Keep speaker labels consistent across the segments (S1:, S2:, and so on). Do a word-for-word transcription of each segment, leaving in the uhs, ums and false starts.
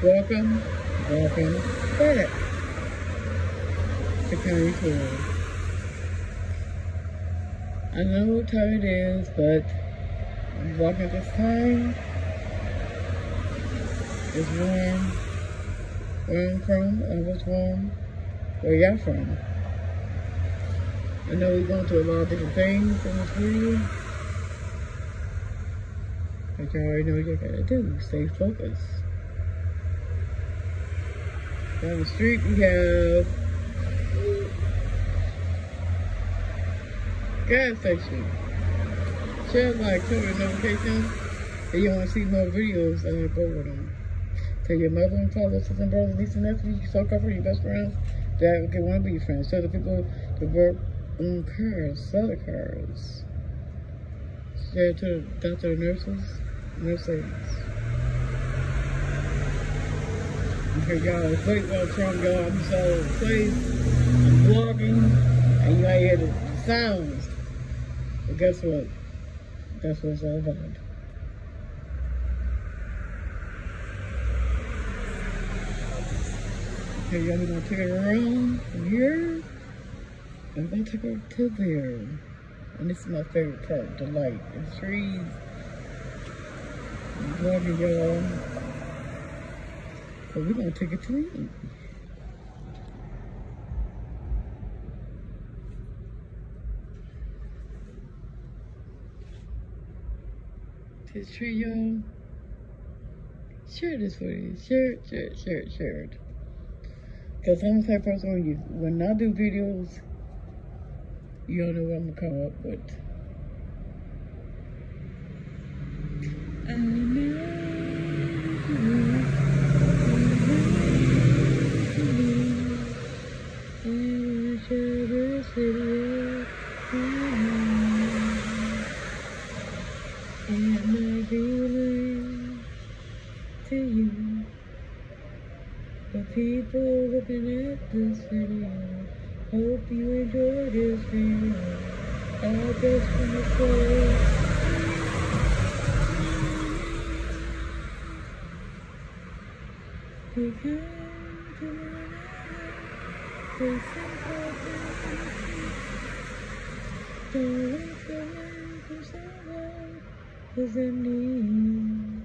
S1: Welcome, welcome back to County Tour. I know what time it is, but I'm walking this time. It's warm. Where I'm from, and it's warm. Where y'all from? I know we're going through a lot of different things in this video. But you already know what you gotta do. Stay focused. Down the street we have gas station. Share, like, click the notifications. If you want to see more videos, uh, go with them. Tell your mother and father, sisters and brothers, nieces and nephews, you so cover your best friends that okay, want to be your friends. Tell the people to work on cars, sell the cars. Share to the doctor, nurses, nurses. Okay, y'all, it's late while Trump, y'all. I'm just all over the place. I'm vlogging, and you might hear the sounds. But guess what? That's what it's all about. Okay, y'all, we're gonna take it around from here. I'm gonna take her to there. And this is my favorite part, the light, the trees. I'm vlogging, y'all. So we're gonna take it to eat. This tree, y'all. Share this video. Share it, share it, share it, share it. Because I'm the type of person when you when I do videos, you don't know what I'm gonna come up with. I know. And my feeling to you, the people looking at this video, hope you enjoy this video. I just wanna say, be kind to one another, say simple things, don't walk away from someone who's in need.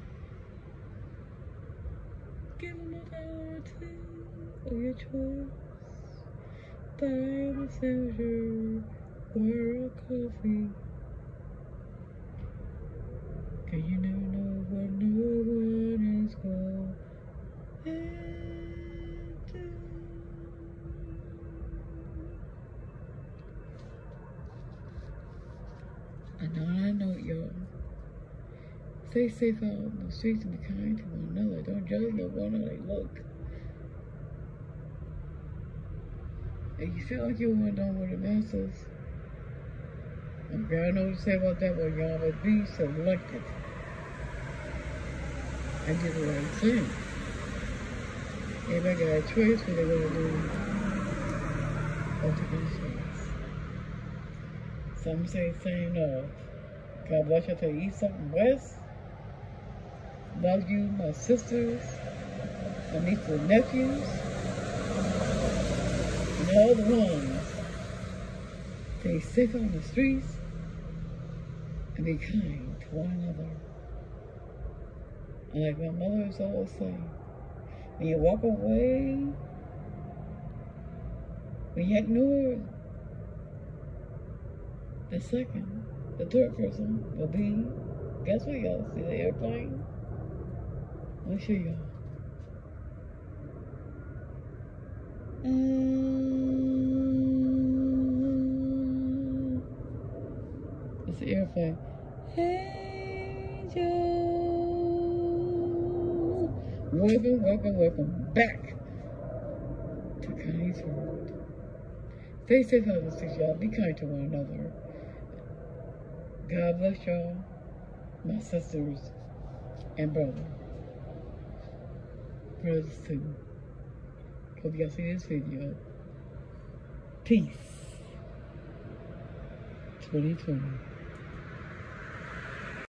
S1: Give them a dollar or two of your choice. Buy them a sandwich or a coffee. Cause you never know what no one is going to do. I know, I know, y'all. Stay safe out on the streets and be kind to one another. Don't judge no one how they look. If you feel like you're one done with the masses, okay, I know what to say about that one, y'all, but be selective. I did the right thing. Everybody got a choice what they're gonna do. Or take a chance. Some say saying no. God bless you to the east, something west. Love you, my sisters, my nieces and nephews, and all the ones. Stay safe on the streets and be kind to one another. And like my mother used to always say, when you walk away, when you ignore the second, the third person will be, guess what, y'all? See the airplane? I'll show y'all. Um, it's the airplane. Angel. Welcome, welcome, welcome back to Connie's World. Stay safe out of the streets, y'all. Be kind to one another. God bless y'all, my sisters and brothers. Brothers too. Hope y'all see this video. Peace. twenty twenty.